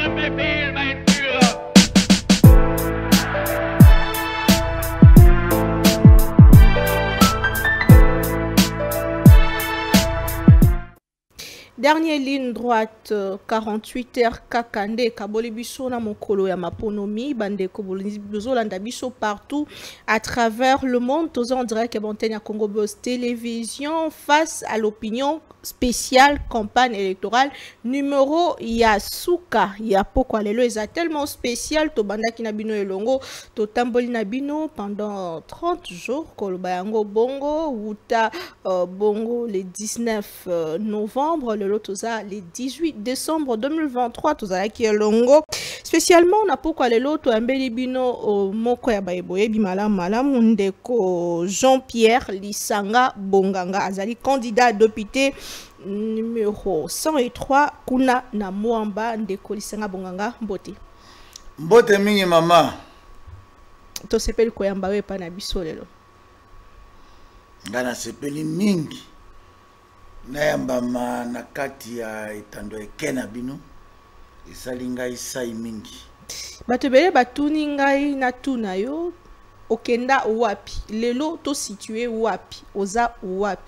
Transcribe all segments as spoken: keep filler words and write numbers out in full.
Dernière ligne droite, quarante-huit heures Kakande, Kaboli Biso na mokolo ya maponomi, bande Koboli Biso landa biso partout à travers le monde. Tous en direct que Montaigne Congo Boss Télévision face à l'opinion spéciale campagne électorale numéro Yasuka. Ya pourquoi lelo est tellement spécial to banda kinabino elongo to tamboli nabino pendant trente jours kolobayango bongo wuta uh, bongo le dix-neuf novembre le lotoza le dix-huit décembre deux mille vingt-trois toza ki elongo spécialement na pourquoi lelo to ambeli bino moko ya baeboye bimala malamu ndeko Jean-Pierre Lisanga Bonganga azali candidat député numéro cent trois kuna na Mwamba ndeko Lisanga Bonganga mbote mbote mingi mama to sepeli koyamba we pa na biso lelo ngana sepeli mingi nayamba ma na kati ya etando ekena bino esali ngai sai mingi bato bele batuni ngai na tuna yo okenda wapi lelo to situé wapi oza wapi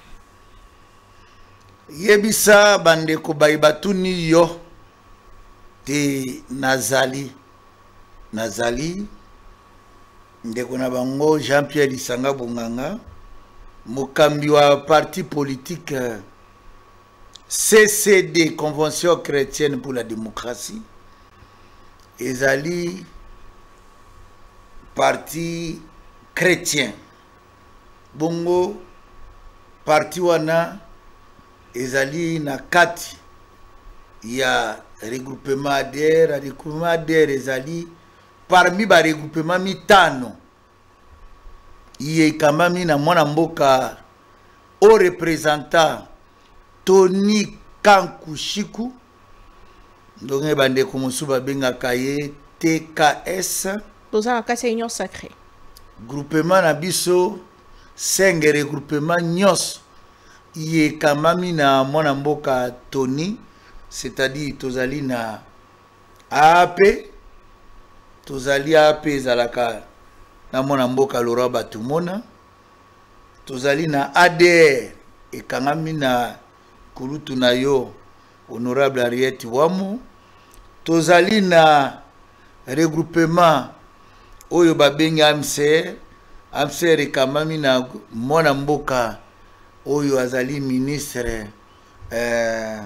yebisa bandeko bayi batuni yo te nazali nazali ndeko na bango Jean-Pierre Lisanga Bonganga mokambi wa parti politique C C D Convention chrétienne pour la démocratie ezali parti chrétien bongo parti wana ezali na kati ya regroupement A D R regroupement A D R ezali parmi ba regroupement mitano iye kamami na mwana mboka au représentant Tony Kankushiku ndonge bande ko musuba benga kaye T K S toza na kati ya union sacrée groupement na biso cinq regroupement nyos iye kamami na mwana mboka Tony c'est-à-dire tozali na A P tozali A P zalaka na mwana mboka Laurent Batumona tozali na A D R ekangami na kulutu na yo honorable Henriette Wamo tozali na regroupement oyo babengi A M C R A M C R ekangami na mwana mboka oyo azali ministre euh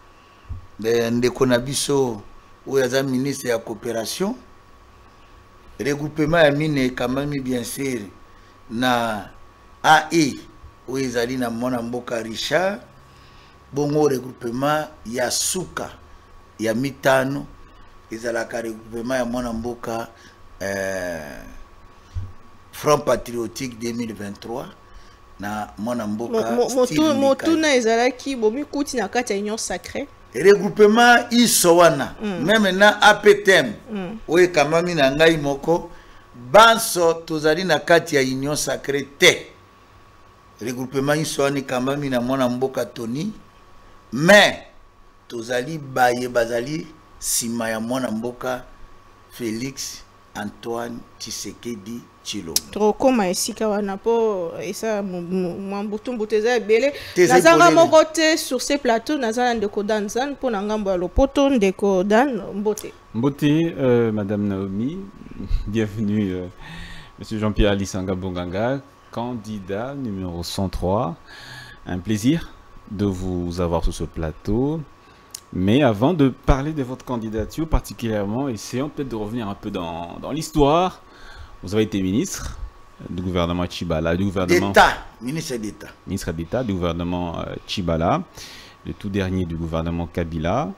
de ndeko na biso oyo azali ministre ya coopération regroupement ya mine kamami bien sûr na A E oyo ezali na mwana mboka Richard bongo regroupement ya suka ya mitano ezalaka regroupement ya mwana mboka euh, Front Patriotique deux mille vingt-trois na mwana mboka motu motu na ezalaki bomi kuti na kati ya union sacrée regroupement isowana mm. même na A P T M mm. oye kamami na ngai moko banso tozali na kati ya union sacrée te regroupement isowana kamami na mwana mboka Tony mais tozali baye bazali sima ya mwana mboka Félix Antoine Tshisekedi Chilombo trokoma esika wana po esa mwambutu mbuteza ebele nazanga moko te sur ces plateaux nazana ndeko Dan Zan po na ngambo ya lopoto ndeko Dan Mbote Mbote euh, madame Naomi bienvenue euh, monsieur Jean-Pierre Lisanga Bonganga candidat numéro cent trois un plaisir de vous avoir sur ce plateau. Mais avant de parler de votre candidature particulièrement, essayons peut-être de revenir un peu dans, dans l'histoire. Vous avez été ministre du gouvernement Tshibala, du gouvernement d'État, ministre d'État. Ministre d'État du gouvernement euh, Tshibala, le tout dernier du gouvernement Kabila.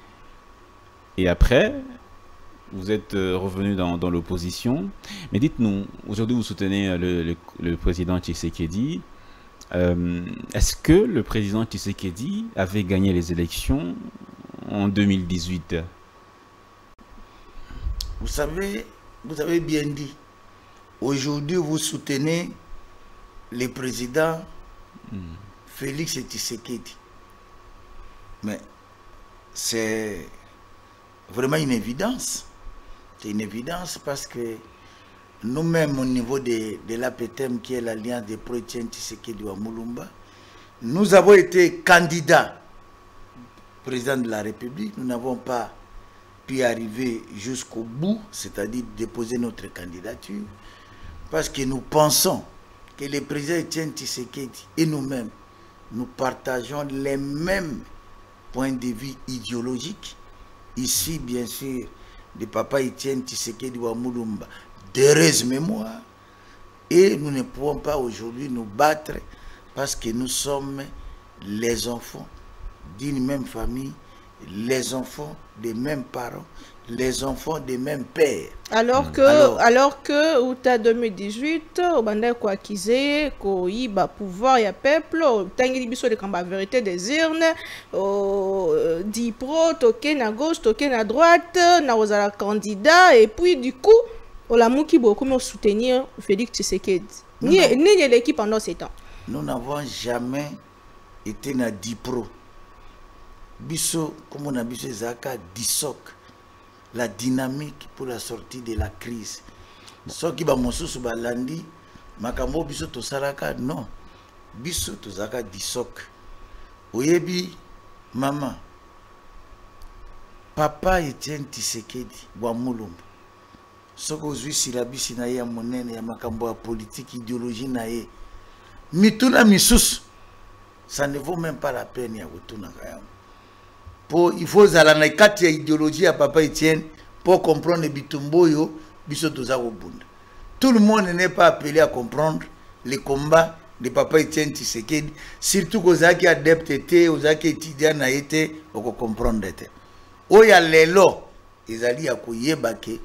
Et après, vous êtes euh, revenu dans, dans l'opposition. Mais dites-nous, aujourd'hui vous soutenez le, le, le président Tshisekedi. Euh, Est-ce que le président Tshisekedi avait gagné les élections en deux mille dix-huit? Vous savez, vous avez bien dit. Aujourd'hui, vous soutenez le président mm. Félix Tshisekedi. Mais c'est vraiment une évidence. C'est une évidence parce que nous-mêmes, au niveau de, de l'A P T E M, qui est l'Alliance des pro-Étienne Tshisekedi wa Mulumba, nous avons été candidats président de la République. Nous n'avons pas pu arriver jusqu'au bout, c'est-à-dire déposer notre candidature, parce que nous pensons que le président Étienne Tshisekedi et nous-mêmes, nous partageons les mêmes points de vue idéologiques. Ici, bien sûr, de papa Étienne Tshisekedi wa Mulumba, d'heureuse mémoire, et nous ne pouvons pas aujourd'hui nous battre parce que nous sommes les enfants d'une même famille, les enfants des mêmes parents, les enfants des mêmes pères. Alors que, alors, alors que, au deux mille dix-huit, au bandai ko akizé, ko yiba pouvoir ya peuple, tangi biso de kamba vérité des urnes, au dipro, toke na gauche, toke na droite, na ozala candidat, et puis du coup, on l'a mouki beaucoup me soutenir Félix Tshisekedi. Ni ni l'équipe pendant ces temps. Nous n'avons jamais été na dipro. Biso, comme on a biso zaka disoc, la dynamique pour la sortie de la crise. Ce qui va monsusu balandi, makambo biso to saraka non. Biso to zaka disoc. Oyebi maman, papa Étienne Tshisekedi wa Mulumba. Ce que je suis la bisi na ya monene ya makambo ya politique idéologie na ye. Mituna misus, ça ne vaut même pas la peine ya kutuna kayam. Pour il faut zala na kati ya idéologie ya papa Étienne pour comprendre bitumboyo biso toza kobunda. Tout le monde n'est pas appelé à comprendre les combats de papa Étienne Tshisekedi, surtout que ozaki adepte était, ozaki étudiant na été, oko comprendre était. Oya lelo ezali ya koyeba ke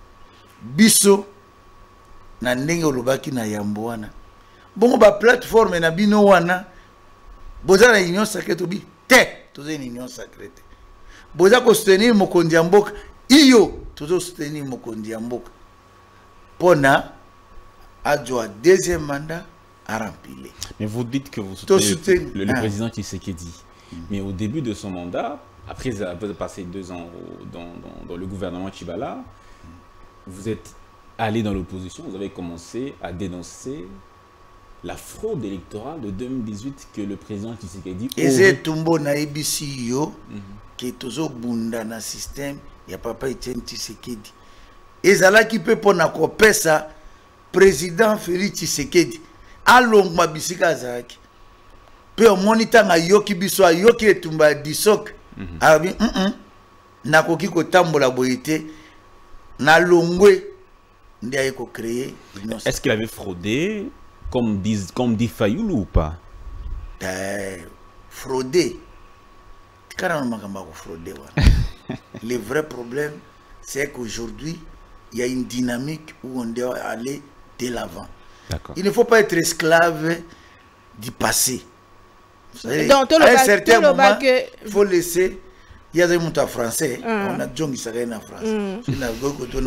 biso na ndenge olobaki na yambo wana. Bongo ba plateforme na bino wana boza na union sacrée to bi te toza une union sacrée. Boza ko soutenir mokonzi ya mboka iyo tozo soutenir mokonzi ya mboka. Pona adjoa deuxième mandat à remplir. Mais vous dites que vous soutenez soutenir, le, le hein. président Tshisekedi. Mm. Mais au début de son mandat, après avoir passé deux ans dans, dans, dans le gouvernement Tchibala, vous êtes allé dans l'opposition, vous avez commencé à dénoncer la fraude électorale de deux mille dix-huit que le président Tshisekedi... Et c'est Tumbo na I B C yo qui est toujours bunda na système, il y a papa Étienne Tshisekedi. Et ça qui peut pour na kopesa président Félix Tshisekedi along mabisika zaki. Pe o monita na yoki biso yoki etumba disok. Abi mm na koki ko tambola boyete na longwe ndi ayeko créer. Est-ce qu'il avait fraudé comme dit comme dit Fayoulou ou pas? Euh, fraudé. Car on m'a fraudé. Le vrai problème, c'est qu'aujourd'hui, il y a une dynamique où on doit aller de l'avant. Il ne faut pas être esclave du passé. Vous savez, donc, à un certain moment, que... il faut laisser. Il y a des mots en français. Mm. On a John qui en français. Mm.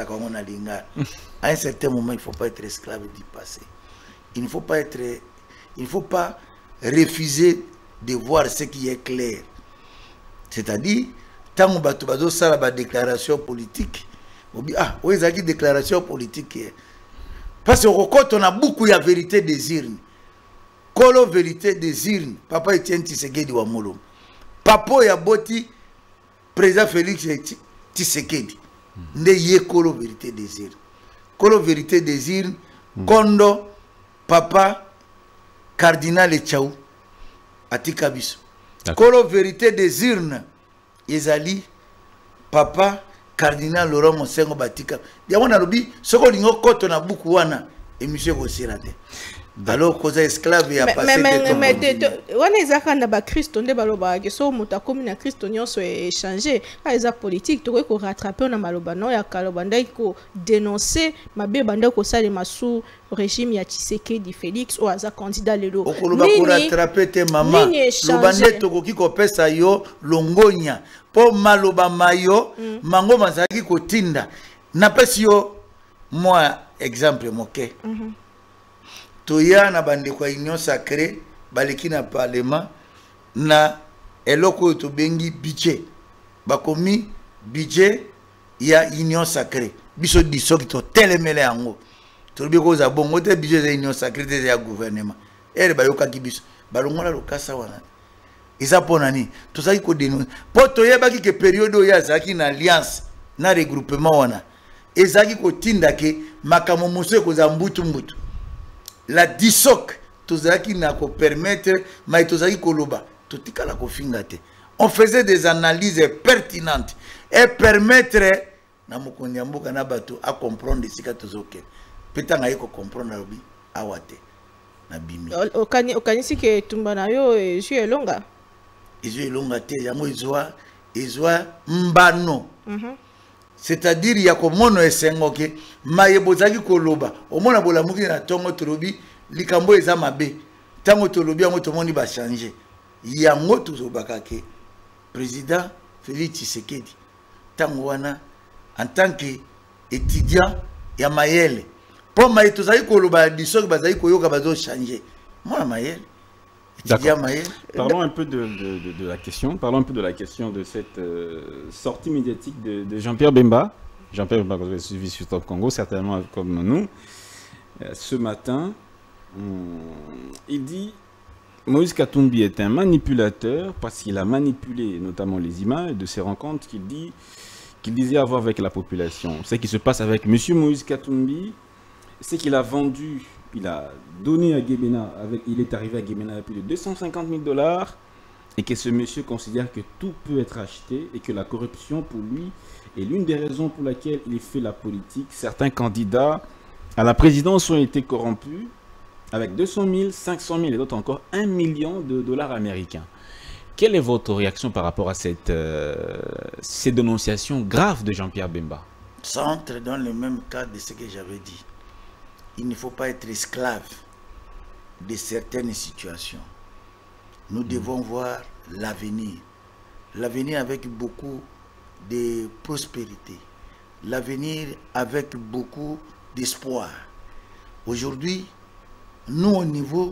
À un certain moment, il ne faut pas être esclave du passé. Il ne faut pas être, il ne faut pas refuser de voir ce qui est clair. C'est-à-dire, tant qu'on va faire la déclaration politique, on dit ah, oui, ça dit déclaration politique. Parce qu'on a beaucoup de vérité des urnes. Kolo vérité des urnes. Papa Étienne Tshisekedi wa Mulumba. Papa Yaboti, président Félix Tshisekedi. Ne yé kolo vérité des urnes. Kolo vérité des urnes. Kondo, papa, cardinal Echaou, Atika Biso. Kolo vérité des urnes. Ezali, papa, cardinal Laurent Monsengo Batika. Diamona Lobi, ce qu'on a koto na buku wana, et monsieur Gossirate. Alors, cause esclave et a passé mais mais on est à quand ba Christ on est baloba que so muta comme na Christ on se échanger à les politique to ko rattraper na maloba non ya kaloba ndai ko dénoncer mabe banda ko sale masu régime ya Tshisekedi Félix ou aza candidat lelo okoloba ko rattraper te maman lobande to ko ki ko pesa yo longonya po maloba mayo mango mazaki ko tinda na pesi yo moi exemple moke Toya na bande kwa union sacrée baleki na parlement na eloko to bengi budget bakomi budget, il y a union sacrée. Biso diso qui to telemele ango. To bi ko za bongo te budget de union sacrée de ya gouvernement. Et ba yoka ki biso. Ba longola lo kasa wana. Isa ponani. To sa ko deno. Po to yeba ki ke période ya zaki na alliance na regroupement wana. Ezaki ko tinda ke makamo muso ko za mbutu mbutu. La disok to zaki na ko permettre mai to zaki ko loba. To tika la ko fingate. On faisait des analyses pertinentes et permettre na mokondi mboka na bato a comprendre sika tozoke. Petanga yeko comprendre lobi awate na bimi. Okani okanisi ke tumba na yo ezu elonga. Ezu elonga te yango ezwa ezwa mbano. Mhm. C'est-à-dire ya ko mono esengo ke mayebozaki koloba. Omona bolamuki na tongo tolobi likambo eza mabe. Tango tolobi yango tomoni ba changer. Yango tozobaka ke président Félix Tshisekedi tango wana en tant qu'étudiant ya mayele pour maye tozali koloba disok bazali koyoka bazo changer moi mayele étudiant mayele. Parlons un peu de, de, de, de la question parlons un peu de la question de cette euh, sortie médiatique de, de Jean-Pierre Bemba. Jean-Pierre Bemba, vous avez suivi sur Top Congo certainement comme nous. Euh, ce matin on, il dit Moïse Katumbi est un manipulateur parce qu'il a manipulé notamment les images de ces rencontres qu'il dit qu'il disait avoir avec la population. Ce qui se passe avec M. Moïse Katumbi, c'est qu'il a vendu, il a donné à Guémena, avec, il est arrivé à Guémena à plus de deux cent cinquante mille dollars et que ce monsieur considère que tout peut être acheté et que la corruption pour lui est l'une des raisons pour laquelle il fait la politique. Certains candidats à la présidence ont été corrompus avec deux cent mille, cinq cent mille et d'autres encore un million de dollars américains. Quelle est votre réaction par rapport à cette, euh, ces dénonciations graves de Jean-Pierre Bemba? Ça entre dans le même cadre de ce que j'avais dit. Il ne faut pas être esclave de certaines situations. Nous mmh. devons voir l'avenir. L'avenir avec beaucoup de prospérité. L'avenir avec beaucoup d'espoir. Aujourd'hui, nous, au niveau,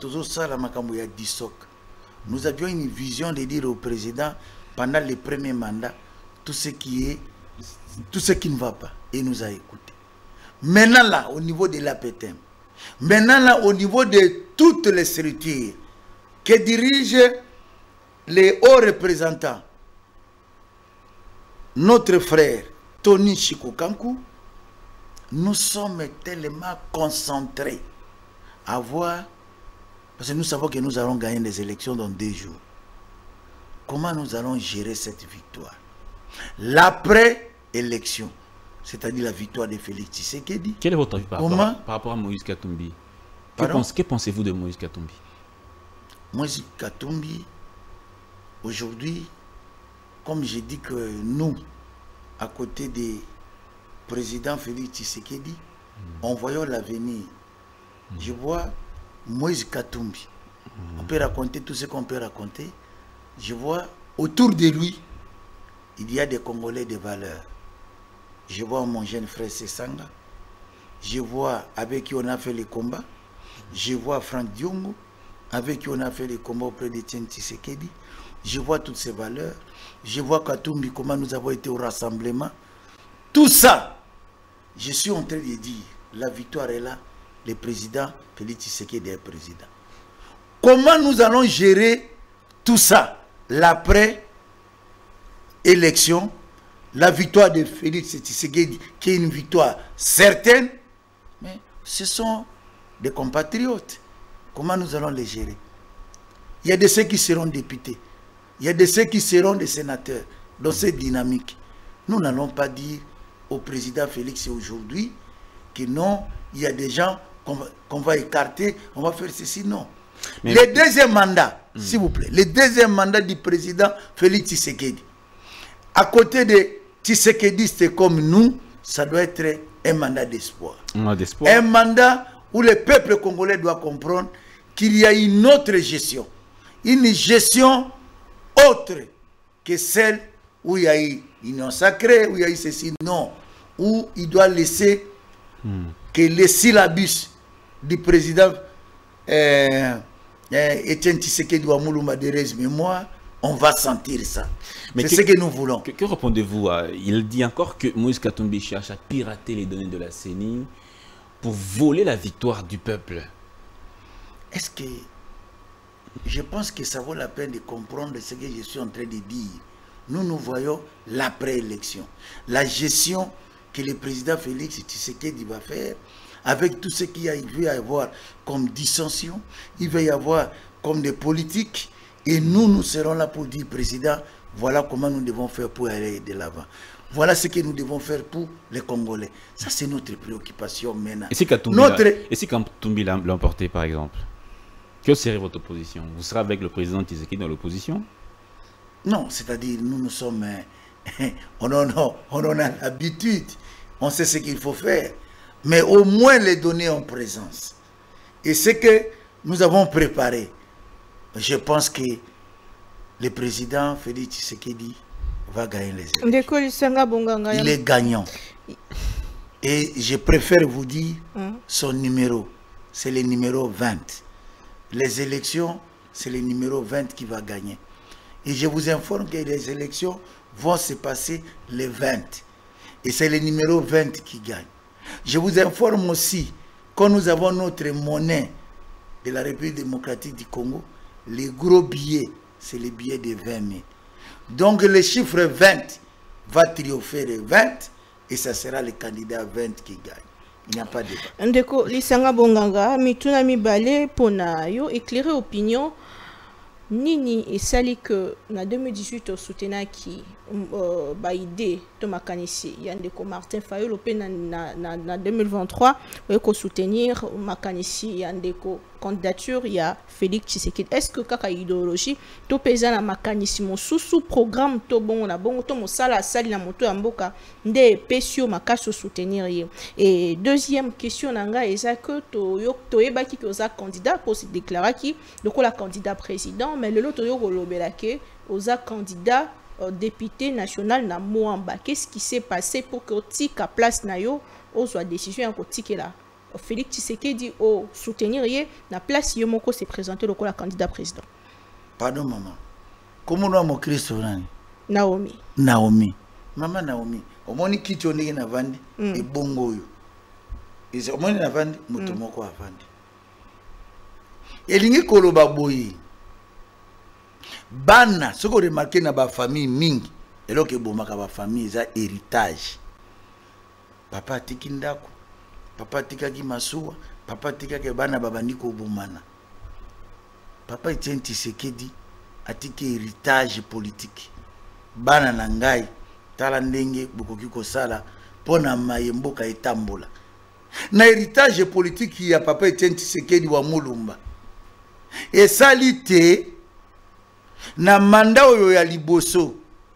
nous avions une vision de dire au président, pendant le premier mandat, tout ce qui est, tout ce qui ne va pas. Et il nous a écoutés. Maintenant là, au niveau de l'A P T M, maintenant là, au niveau de toutes les structures que dirigent les hauts représentants, notre frère Tony Chikokankou, nous sommes tellement concentrés à voir, parce que nous savons que nous allons gagner les élections dans deux jours. Comment nous allons gérer cette victoire? L'après-élection, c'est-à-dire la victoire de Félix Tshisekedi. Quel est votre avis par, rapport, à, par rapport à Moïse Katumbi? Que, pense, que pensez-vous de Moïse Katumbi? Moïse Katumbi, aujourd'hui, comme j'ai dit que nous, à côté du président Félix Tshisekedi, mmh. en voyant l'avenir, je vois Moïse Katumbi. On peut raconter tout ce qu'on peut raconter. Je vois autour de lui, il y a des Congolais de valeur. Je vois mon jeune frère Sessanga. Je vois avec qui on a fait les combats. Je vois Franck Diongo, avec qui on a fait les combats auprès de Tien Tshisekedi. Je vois toutes ces valeurs. Je vois Katumbi, comment nous avons été au rassemblement. Tout ça, je suis en train de dire, la victoire est là. Le président Félix Tshisekedi est président. Comment nous allons gérer tout ça? L'après-élection, la victoire de Félix Tshisekedi, qui est une victoire certaine, mais ce sont des compatriotes. Comment nous allons les gérer? Il y a de ceux qui seront députés, il y a de ceux qui seront des sénateurs dans cette dynamique. Nous n'allons pas dire au président Félix aujourd'hui que non, il y a des gens qu'on va, qu'on va écarter, on va faire ceci, non. Mais le deuxième mandat, mmh. s'il vous plaît, le deuxième mandat du président Félix Tshisekedi, à côté de Tshisekedistes comme nous, ça doit être un mandat d'espoir. Un mandat où le peuple congolais doit comprendre qu'il y a une autre gestion. Une gestion autre que celle où il y a eu l'union sacrée, où il y a eu ceci, non. Où il doit laisser mmh. que les syllabus du président euh, euh, Etienne Tshisekedi Wamuluma de mémoire, on va sentir ça. C'est que, ce que nous voulons. Que, que répondez-vous à... Il dit encore que Moïse Katumbi cherche à pirater les données de la C E N I pour voler la victoire du peuple. Est-ce que... Je pense que ça vaut la peine de comprendre ce que je suis en train de dire. Nous, nous voyons l'après-élection. La gestion que le président Félix Tshisekedi va faire, avec tout ce qu'il va y avoir comme dissension, il va y avoir comme des politiques, et nous, nous serons là pour dire, président, voilà comment nous devons faire pour aller de l'avant. Voilà ce que nous devons faire pour les Congolais. Ça, c'est notre préoccupation maintenant. Et si Katumbi notre... l'a emporté, par exemple, que serait votre position? Vous serez avec le président Tshisekedi dans l'opposition? Non, c'est-à-dire, nous, nous sommes... on en a, on en a l'habitude. On sait ce qu'il faut faire. Mais au moins les donner en présence. Et ce que nous avons préparé, je pense que le président Félix Tshisekedi va gagner les élections. Il est gagnant. Et je préfère vous dire son numéro. C'est le numéro vingt. Les élections, c'est le numéro vingt qui va gagner. Et je vous informe que les élections vont se passer le vingt. Et c'est le numéro vingt qui gagne. Je vous informe aussi, quand nous avons notre monnaie de la République démocratique du Congo, les gros billets, c'est les billets de vingt mille. Donc le chiffre vingt va triompher le vingt et ça sera le candidat vingt qui gagne. Il n'y a pas de débat. Ndeko Lisanga Bonganga, mituna mibale pona yo éclairer opinion nini et sali que na deux mille dix-huit au soutenir qui euh, ba idée to makanisi yandeko Martin Fayulu pe na, na, na, na deux mille vingt-trois ko soutenir makanisi yandeko candidature ya Félix Tshisekedi. Est-ce que kaka idéologie to pesa na makanisi mon sous programme to bon na bon to mo sala sali na moto ya mboka nde pesio makaso soutenir ye. Et deuxième question nanga eza que to yo to ebaki que oza candidat pour se déclarer qui donc la candidat président mais le lot to yo kolobela ke oza candidat euh, député national na Moamba. Qu'est-ce qui s'est passé pour que tika place na yo o soit décision ko tikela Félix Tshisekedi au soutenir ye na place yo moko se présenter le la candidat président. Pardon maman. Comment nous mon Christ nani? Naomi. Naomi. Maman Naomi. Omoni kicho ndenge na vandi mm. e bongo yo. Ese omoni na vandi moto mm. moko avandi. Elingi koloba boyi. Bana soko remarquer na ba famille mingi eloke bomaka ba famille za héritage. Papa tikindako. Papa tikaki masuwa, papa tikaki bana babandi ko bomana. Papa Etienne Tshisekedi atiki héritage politique. Bana na ngai tala ndenge bokoki kosala pona mayemboka etambola. Na héritage politique ya papa Etienne Tshisekedi wa Mulumba. Et salite na manda oyo ya liboso.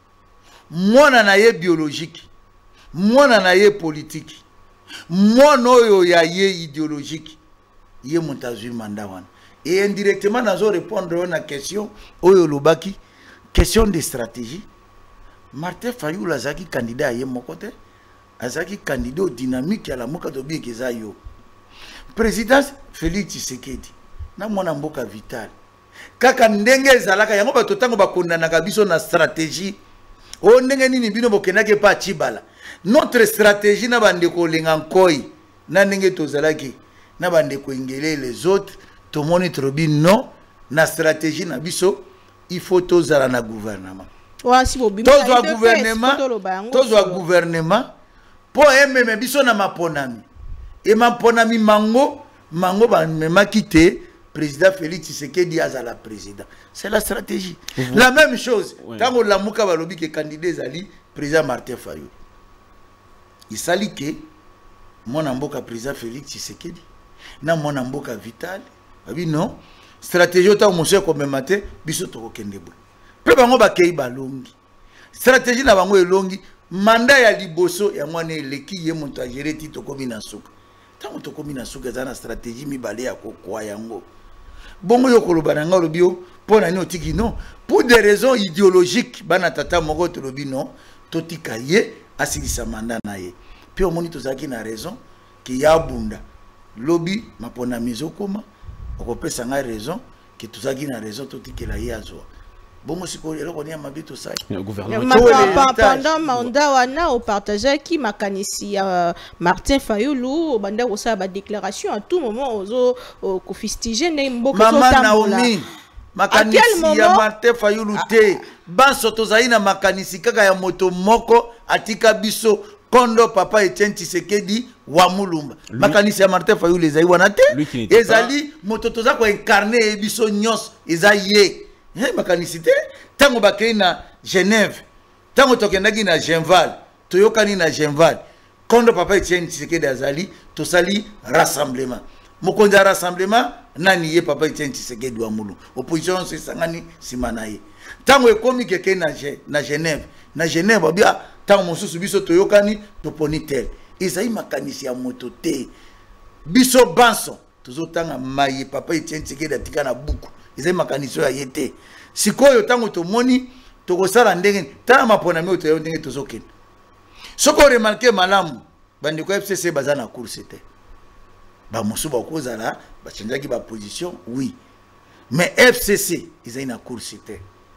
Mwana na ye biologique, mwana na ye politique. Mon oyo ya ye idéologique ye montazu mandat wana et indirectement nazo répondre à la question oyo lobaki question de stratégie. Martin Fayulu azaki candidat ye mokote azaki candidat dynamique ya la moka to bien keza yo président Félix Tshisekedi na mwana mboka vital kaka ndenge ezalaka yango bato tango bakondanaka biso na stratégie o ndenge nini bino bokenake pa chibala. Notre stratégie na bandeko lengankoi na ndenge tozalaki na bandeko ingele les autres to monitre bi non na stratégie na biso il faut tozala na gouvernement. Wa si bobi tozwa gouvernement tozwa gouvernement po ememe biso na maponami et maponami mango mango ba mema kité président Félix Tshisekedi azala président. C'est la stratégie. Mmh. La même chose tango la muka balobi ke candidat zali président Martin Fayulu. Il s'allie que mon amboka président Félix Tshisekedi na mon amboka vital abi non stratégie ta monsieur comme matin biso to kokendebo pe bango ba kei balongi stratégie na bango elongi mandat ya liboso ya mwana eleki ye monto agere ti to komi na suka tango to komi na suka za na stratégie mi balé ya kokwa yango bongo yo koloba na ngalo bio pona ni otiki non pour des raisons idéologiques bana tata moko to lobi non to tika ye asilisa mandat na ye puis au moni tozaki na raison que ya bunda lobby mapona mizo koma okopesa nga raison que tozaki na raison to tikela ye azwa Bon, si on est à tout ça. Le gouvernement. Pendant mandat, on a partagé qui m'a canissé Martin Fayoulou, banda au sa déclaration à tout moment aux au fustigé n'importe quoi. Maman Naomi, makanisi ya Martin Fayoulou te. Ban sotozaï na makanisi kaka ya moto moko atika biso kondo papa Etienne Tshisekedi wa Mulumba. Makanisi ya Martin Fayoulou ezali wana te. Ezali moto toza ko incarner biso nyos ezaye. Eh makanisi te. Tango bakei na Genève. Tango tokendaki na Genval. Toyokani na Genval. Kondo papa Etienne Tshisekedi azali tosali rassemblement. Mokonzi ya rassemblement nani ye papa Etienne Tshisekedi wa Mulumba. Opposition se sangani simana ye. Tango ekomi keke na na Genève. Na Genève babia tango mosusu biso toyokani toponi tel. Ezali makanisi ya moto te. Biso banso tozotanga maye papa Etienne Tshisekedi atika na buku. Ezali makanisi ya yete. Sikoyo tango tomoni tokosala ndenge tala mapona me otoyo ndenge tozokena. Soko remarquer malamu bandi ko F C C bazana course te. Ba mosuba okozala ba chanjaki ba position oui. Mais F C C ezali na course te.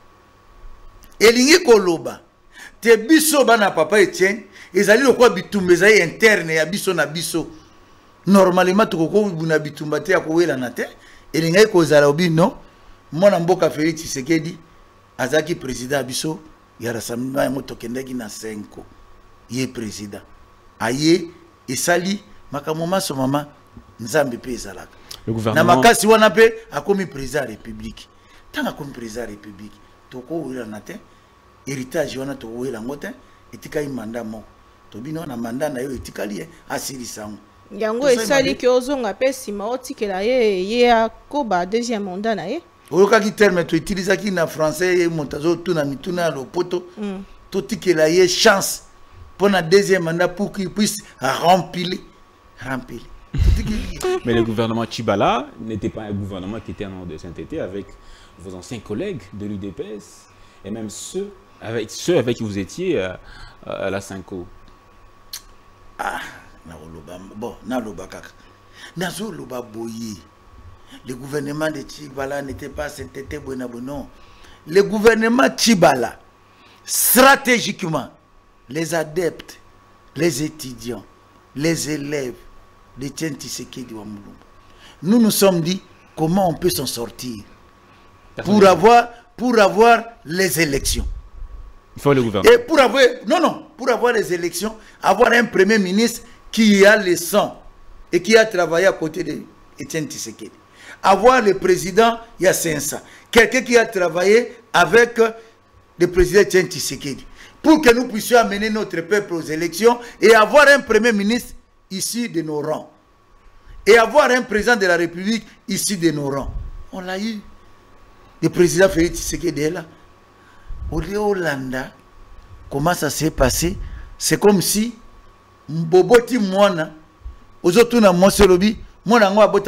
Elingi koloba te biso bana papa Etienne ezali lokwa bitumba ezali interne ya biso na biso. Normalement tokoko buna bitumba te ya kowela na te. Elingi kozala obino mwana mboka Félix Tshisekedi azaki président biso ya rassemblement yango tokendaki na cinq ye président aye esali makambo maso mama nzambe pe ezalaka le gouvernement na makasi wana pe akomi président ya république tanga akomi président ya république toko wela na te héritage wana to wela ngote etikali mandat moko tobino na mandat na yo etikali asili sango yango esali ki ozonga pe sima otikela ye ye akoba deuxième mandat na ye. Oyoka ki terme tu utilises qui na français montazo tout na mituna le poto tout qui la y chance pour la deuxième mandat pour qu'il puisse remplir remplir. Mais le gouvernement Tchibala n'était pas un gouvernement qui était en ordre de sainteté avec vos anciens collègues de l'U D P S et même ceux avec ceux avec qui vous étiez à, à la Cinco. Ah, na loba bon na loba kaka. Na zo loba boyi. Le gouvernement de Tchibala n'était pas sainteté non. Le gouvernement Tchibala, stratégiquement, les adeptes, les étudiants, les élèves de Etienne Tshisekedi wa Mulumba, nous nous sommes dit comment on peut s'en sortir pour avoir, pour avoir les élections. Il faut le gouvernement. Et pour avoir, non, non, pour avoir les élections, avoir un premier ministre qui a le sang et qui a travaillé à côté de Etienne Tshisekedi. Avoir le président Yassensa, quelqu'un qui a travaillé avec le président Etienne Tshisekedi, pour que nous puissions amener notre peuple aux élections et avoir un premier ministre issu de nos rangs. Et avoir un président de la République issu de nos rangs. On l'a eu. Le président Félix Tshisekedi est là. Au Hollanda, comment ça s'est passé? C'est comme si Mboboti Mwana, aux autres na Monselobi, il y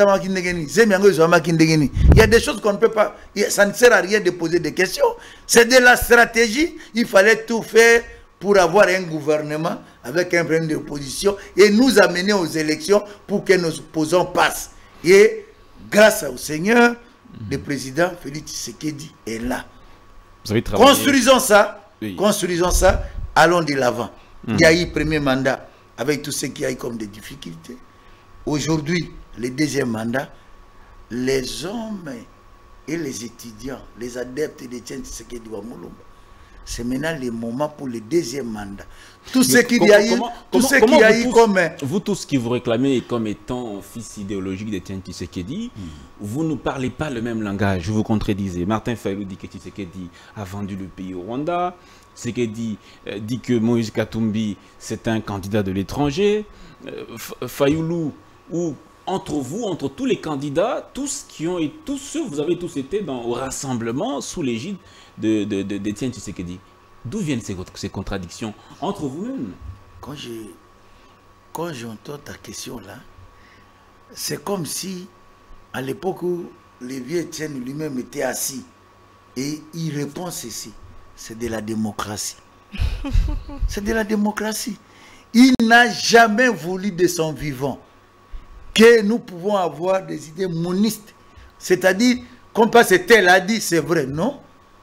a des choses qu'on ne peut pas, ça ne sert à rien de poser des questions. C'est de la stratégie. Il fallait tout faire pour avoir un gouvernement avec un premier d'opposition et nous amener aux élections pour que nos opposants passent. Et grâce au Seigneur, mmh. le président Félix Tshisekedi est là. Vous avez travaillé. Construisons ça, oui. construisons ça, allons de l'avant. Mmh. Il y a eu le premier mandat avec tout ce qui a eu comme des difficultés. Aujourd'hui, le deuxième mandat, les hommes et les étudiants, les adeptes de Etienne Tshisekedi wa Mulumba, c'est maintenant le moment pour le deuxième mandat. Tout ce qu'il y a eu, tout ce qu'il y a eu comme... Vous tous qui vous réclamez comme étant fils idéologique d'Etienne Tshisekedi, mm. vous ne parlez pas le même langage, vous vous contredisez. Martin Fayoulou dit que Tshisekedi a vendu le pays au Rwanda. Tshisekedi euh, dit que Moïse Katumbi, c'est un candidat de l'étranger. Euh, Fayoulou, ou entre vous, entre tous les candidats, tous qui ont été, tous ceux, vous avez tous été dans, au rassemblement sous l'égide de, de, de, d'Etienne Tshisekedi. D'où viennent ces, ces contradictions entre vous-même? Quand je, quand j'entends ta question là, c'est comme si, à l'époque où le vieux Etienne lui-même était assis, et il répond ceci, c'est de la démocratie. C'est de la démocratie. Il n'a jamais voulu de son vivant que nous pouvons avoir des idées monistes. C'est-à-dire, comme pas c'est tel a dit, c'est vrai, non.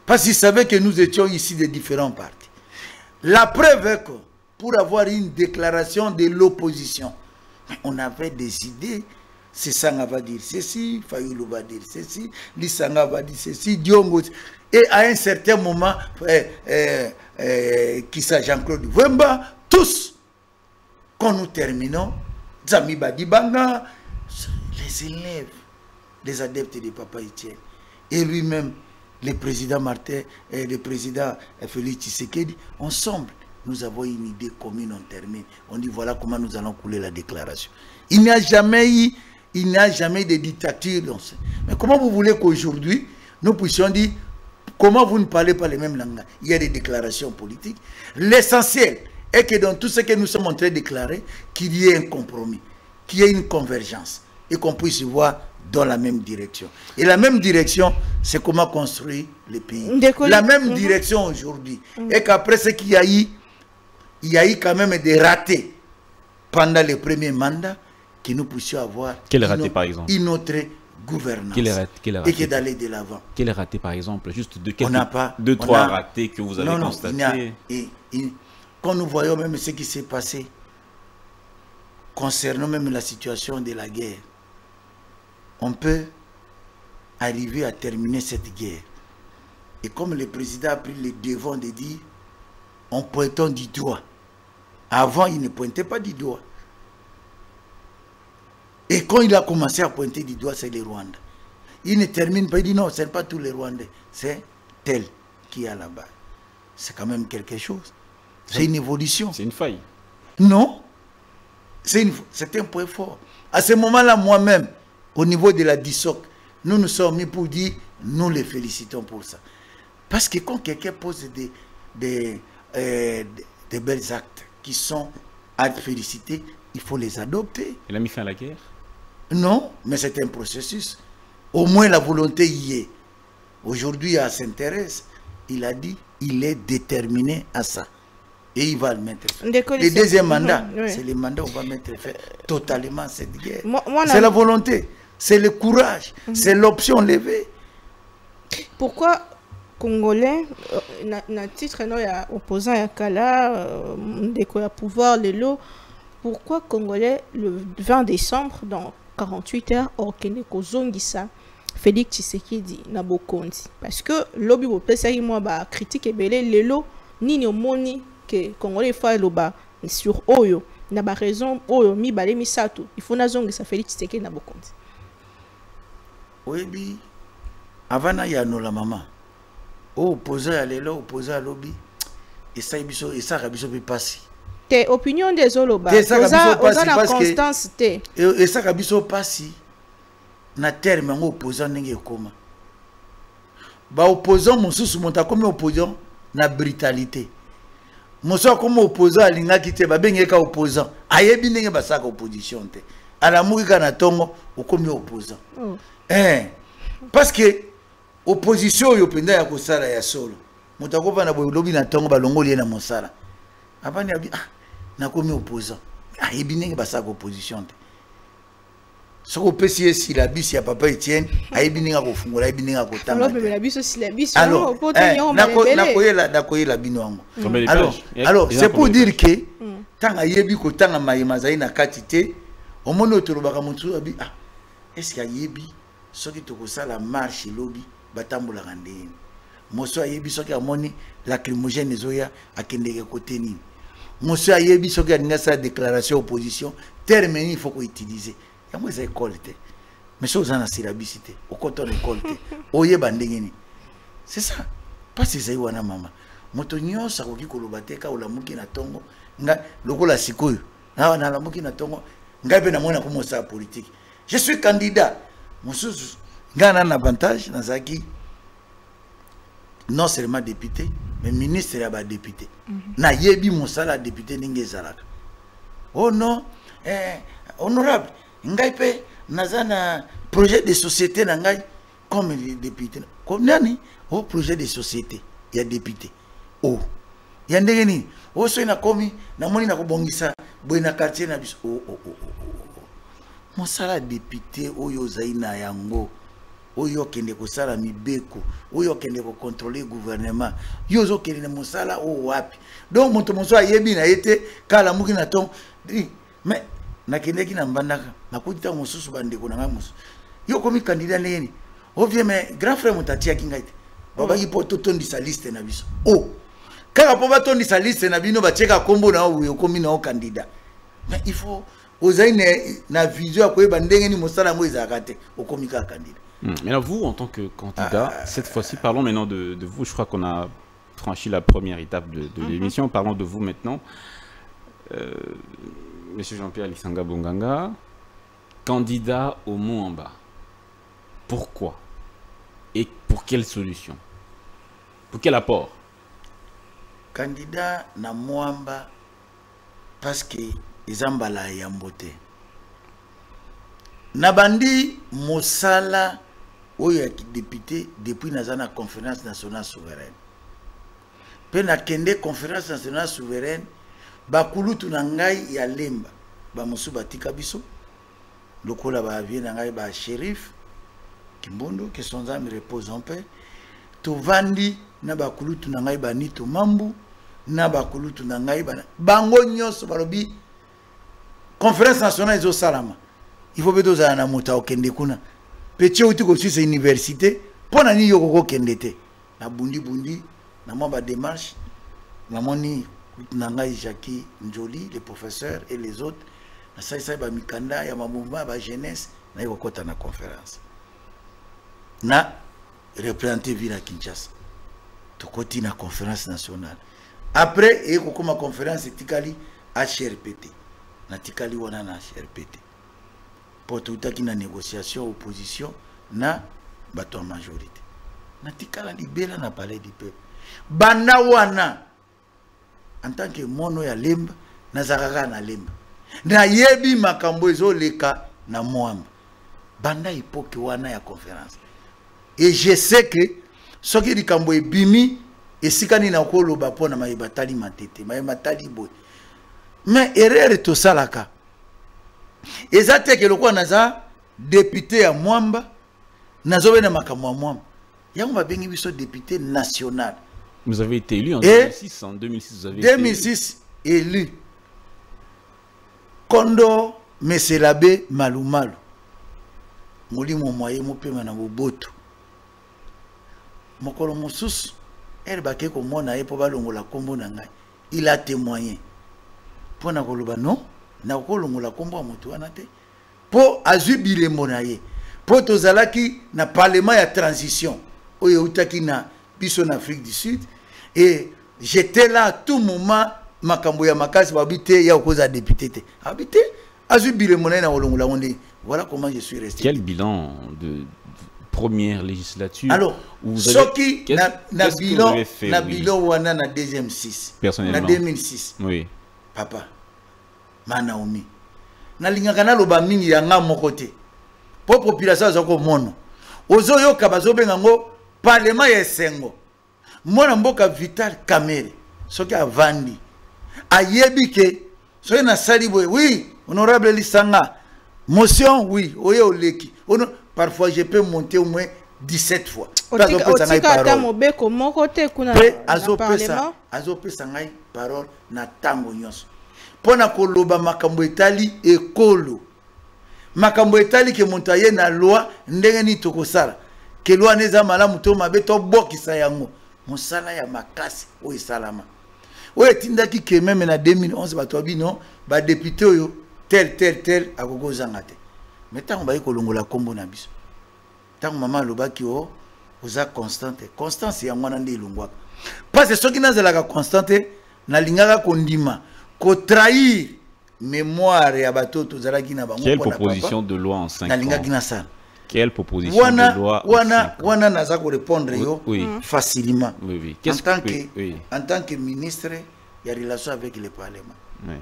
Parce qu'ils savaient que nous étions ici de différents partis. La preuve est que pour avoir une déclaration de l'opposition, on avait des idées. Sesanga va dire ceci, Fayoulou va dire ceci, Lisanga va dire ceci, Diongo. Et à un certain moment, eh, eh, eh, qui ça, Jean-Claude Wemba, tous, quand nous terminons, Zami Badibanga, les élèves, les adeptes de Papa Etienne, et lui-même, le président Martin et le président Félix Tshisekedi, ensemble, nous avons une idée commune, on termine. On dit voilà comment nous allons couler la déclaration. Il n'y a jamais eu, il n'y a jamais eu de dictature. Mais comment vous voulez qu'aujourd'hui, nous puissions dire, comment vous ne parlez pas les mêmes langues? Il y a des déclarations politiques. L'essentiel est que dans tout ce que nous sommes en train de déclarer, qu'il y ait un compromis, qu'il y ait une convergence et qu'on puisse voir dans la même direction. Et la même direction, c'est comment construire le pays. La même mm-hmm. direction aujourd'hui. Mm-hmm. Et qu'après ce qu'il y a eu, il y a eu quand même des ratés pendant les premiers mandats, que nous puissions avoir Quel raté, par exemple une autre gouvernance. Quel est raté, quel est raté, et que d'aller de l'avant. Quel est raté, par exemple? Juste de quelques, on n'a pas, deux, trois a, ratés que vous avez non, non, constatés. Il a, et, et, quand nous voyons même ce qui s'est passé concernant même la situation de la guerre, on peut arriver à terminer cette guerre. Et comme le président a pris le devant de dire, en pointant du doigt. Avant, il ne pointait pas du doigt. Et quand il a commencé à pointer du doigt, c'est les Rwandais. Il ne termine pas, il dit non, ce n'est pas tous les Rwandais, c'est tel qui est là-bas. C'est quand même quelque chose. C'est une évolution. C'est une faille. Non. C'est un point fort. À ce moment-là, moi-même, au niveau de la D I S O C, nous nous sommes mis pour dire, nous les félicitons pour ça. Parce que quand quelqu'un pose des, des, euh, des belles actes qui sont à féliciter, il faut les adopter. Il a mis fin à la guerre? Non, mais c'est un processus. Au moins la volonté y est. Aujourd'hui, à Saint-Thérèse, il a dit, il est déterminé à ça. Et il va le mettre fin. Le deuxième mandat, oui. C'est le mandat où on va mettre fin totalement cette guerre. C'est la volonté, c'est le courage, mm-hmm. C'est l'option levée. Pourquoi Congolais, na, na titre non ya opposant ya Kala, ndeko ya pouvoir lelo, pourquoi Congolais le vingt décembre dans quarante-huit heures okende kozongisa Félix Tshisekedi na bokonzi? Parce que lobby bo pesa moi ba critique ebele lelo nini omoni que Congolais fa loba sur oyo na ba raison oyo mi balé misato il faut na zongisa Félix Tshisekedi na bokonzi. Oui bi avant ya no la maman opposé à l'élo, opposé à lobby, et ça, et ça, ça peut passer. Tes opinions des Oloba, ça la constance te. Et ça, ça passe. Na terme, on opposant n'est comment. Bah opposant, mon sous monta comme opposant, na brutalité. Mon sous comme opposant à l'inga qui te va bien ka opposant. Aye bi n'est pas ça opposition te. À la mouika na tongo, ou comme opposant. Hein, parce que opposition yo penda ya kosala ya solo mutako bana boy lobi na tongo balongoli na mosala abani abi ah na komi opposant ah ebinenge ba sa opposition te soko pesi si la bisi ya Papa Etienne ayebinenga ko fungula ayebinenga ko tanga alors la bisi si la bisi alors na ko na koyela na koyela bino wango alors alors c'est pour dire que tanga yebi ko tanga mayema zai na katite omono tolobaka mutu abi ah est-ce qu'il yebi soki to ko sala marche lobi batambola ngandeni moso ayebi soki amoni lacrymogène ezoya akendeke côté nini moso ayebi soki alinga sa déclaration opposition terme il faut ko utiliser yango eza école te mais so zana silabisité au coton école te oyeba ndenge ni c'est ça pas c'est ça wana mama moto nyonso akoki koloba te ka olamuki na tongo nga lokola sikoyo na na lamuki na tongo ngai pe na mona ko mosa politique je suis candidat mosusu Gana un avantage, Nazaki, non seulement député, mais ministre et député. Na yebi monsala député n'ingezalaka. Oh non, eh, honorable, ngaipe nazana projet de société nangai comme les députés. Comme nani, oh projet de société, il y a député. Oh, il y a ndengeni. Oh so ina komi na moni na kobongisa boy na quartier na biso. Oh oh oh oh. Monsala député oyo zaina yango. oyo kende ko sala mibeko oyo kende ko contrôler gouvernement yo zo kende mosala o wapi donc moto moso ayebi na yete kala muki na ton mais na kende ki na mbandaka na kutita mosusu bande ko na ngamusu yo komi candidat neni o vie mais grand frère mutatia kingaite baba ki poto tondi sa liste na biso oh kaka po ba tondi sa liste na bino ba cheka kombo na o komi na o candidat mais il faut ozaine na vision ko yeba ndenge ni mosala mo ezakate o komi ka candidat. Mais là, vous, en tant que candidat, euh, cette fois-ci, parlons maintenant de, de vous. Je crois qu'on a franchi la première étape de, de mm-hmm. l'émission. Parlons de vous maintenant. Euh, Monsieur Jean-Pierre Lisanga Bonganga, candidat au Moamba. Pourquoi? Et pour quelle solution? Pour quel apport? Candidat na Moamba parce que Izambala yambote. Nabandi Mosala oyo ki député depuis nazana conférence nationale souveraine. Pe na kende conférence nationale souveraine bakulutu na ngai ya lemba ba mosu batika biso lokola ba vie na ngai ba shérif Kimbondo que son âme repose en paix. To vandi na bakulutu na ngai ba nito mambu na bakulutu na ngai ba bango nyonso balobi conférence nationale ezo salama. Il faut que za na mota okende kuna. Petit outi ko Suisse université pona ni yoko ko kendete. Na bundi bundi na moi ba démarche na moni na ngai Jackie Njoli les professeurs et les autres na sai sai ba mikanda ya ma mouvement ba jeunesse na yoko kota na conférence. Na représenter ville à Kinshasa. To koti na conférence nationale. Après et ko koma conférence tikali H R P T. Na tikali wana na H R P T. Pour tout qui na négociation opposition na bato majorité na tikala libela na palais du peuple banda wana en tant que mono ya lemba na zakaka na lemba na yebi makambo ezoleka na Moamba banda époque wana ya conférence et je sais que soki likambo ebimi esikani na koloba pona mayibatali matete mayibatali boy mais erreur to salaka. Et ça c'est que le quoi naza député à Moamba nazo na makamwa Moamba yango ba bengi biso député national. Vous avez été élu en deux mille six. En deux mille six vous avez deux mille six été élu. élu Kondo Meselabe Malumalu moli mo moye mo pema na boboto mokolo mosusu elle ba ke ko mona e po balongola kombo na ngai il a témoigné pona koloba non na kolongola kombo moto wana te po azubile monaye po tozalaki na parlement ya transition oyo utaki na biso na Afrique du Sud et j'étais là à tout moment makambo ya makasi babité ya koza député te habité azubile monaye na kolongola onde. Voilà comment je suis resté. Quel bilan de première législature? Alors soki na na bilan na bilan wana na deuxième six personnellement na deux mille six oui papa Manaomi na lingaka na loba mingi ya nga moko te po population azako mono ozo yoka bazobenga ngo parlement ya esengo mwana mboka Vital Kamerhe soki avandi ayebi ke soki na sali boye oui honorable Lisanga motion oui oye oleki ono parfois je peux monter au moins dix-sept fois otika mobeko moko te kuna azo pesa azo pesa ngai parole na tango nyonso pona koloba makambo etali ekolo makambo etali ke montaye na loi ndenge ni tokosala ke loi neza malamu to mabe to bokisa yango mosala ya makasi o esalama o etindaki ke meme na deux mille onze bato bino ba député oyo tel tel tel akokozanga te mais tango ba kolongola kombo na biso tango mama lobaki o oza constante constance ya mwana nde ilongwaka parce que soki nazalaka constante na lingaka kondima ko trahir mémoire ya batoto zalaki na bango. Quelle proposition de loi en cinq ans? Quelle proposition wana, de loi wana, wana naza ko répondre yo oui. facilement oui, oui. en tant que, oui, oui. en tant que ministre il y a relation avec le parlement oui.